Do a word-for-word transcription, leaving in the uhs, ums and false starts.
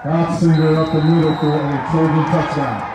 Goetzinger up the middle for a Trojan touchdown.